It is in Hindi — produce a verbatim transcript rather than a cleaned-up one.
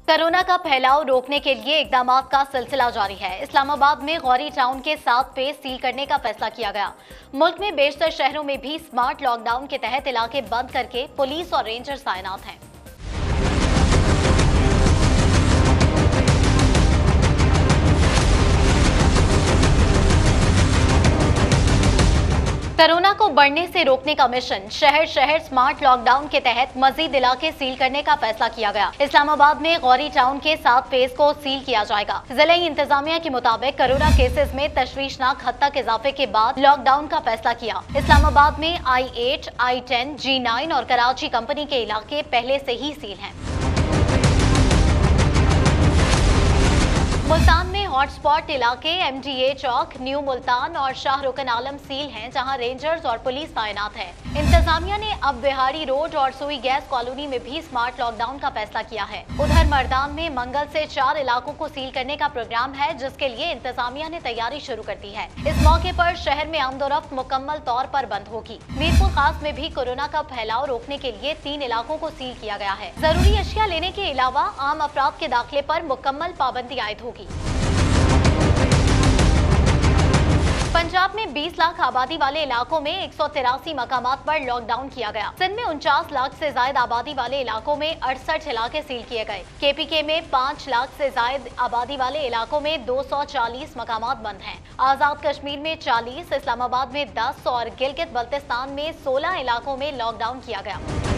कोरोना का फैलाव रोकने के लिए इकदामात का सिलसिला जारी है। इस्लामाबाद में गौरी टाउन के सात पेज सील करने का फैसला किया गया। मुल्क में बेशतर शहरों में भी स्मार्ट लॉकडाउन के तहत इलाके बंद करके पुलिस और रेंजर्स तैनात हैं। कोरोना को बढ़ने से रोकने का मिशन शहर शहर स्मार्ट लॉकडाउन के तहत मजीद इलाके सील करने का फैसला किया गया। इस्लामाबाद में गौरी टाउन के सात फेज को सील किया जाएगा। जिला इंतजामिया के मुताबिक कोरोना केसेस में तशवीशनाक हद तक इजाफे के बाद लॉकडाउन का फैसला किया। इस्लामाबाद में I eight, I ten, G nine और कराची कंपनी के इलाके पहले से ही सील हैं। मुल्तान में हॉटस्पॉट इलाके एमडीए चौक, न्यू मुल्तान और शाह रुकन आलम सील हैं, जहां रेंजर्स और पुलिस तैनात है। इंतजामिया ने अब बिहारी रोड और सुई गैस कॉलोनी में भी स्मार्ट लॉकडाउन का फैसला किया है। उधर मर्दान में मंगल से चार इलाकों को सील करने का प्रोग्राम है, जिसके लिए इंतजामिया ने तैयारी शुरू कर दी है। इस मौके पर शहर में आमदोरफ्त मुकम्मल तौर पर बंद होगी। मीरपुर खास में भी कोरोना का फैलाव रोकने के लिए तीन इलाकों को सील किया गया है। जरूरी अशिया लेने के अलावा आम अफराद के दाखिले पर मुकम्मल पाबंदी आयद होगी। पंजाब में बीस लाख आबादी वाले इलाकों में एक सौ तिरासी मकामात पर लॉकडाउन किया गया। सिंध में उनचास लाख से जायद आबादी वाले इलाकों में अड़सठ इलाके सील किए गए। केपीके में पाँच लाख से जायद आबादी वाले इलाकों में दो सौ चालीस मकामात बंद हैं। आजाद कश्मीर में चालीस, इस्लामाबाद में दस और गिलगित बल्तिस्तान में सोलह इलाकों में लॉकडाउन किया गया।